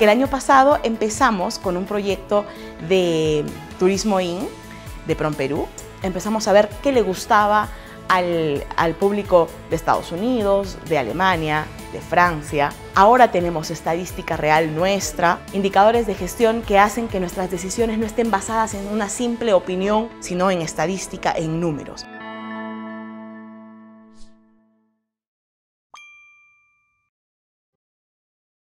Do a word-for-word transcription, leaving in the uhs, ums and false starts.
que el año pasado empezamos con un proyecto de Turismo In de PROMPERÚ. Empezamos a ver qué le gustaba al, al público de Estados Unidos, de Alemania, de Francia. Ahora tenemos estadística real nuestra, indicadores de gestión que hacen que nuestras decisiones no estén basadas en una simple opinión, sino en estadística, en números.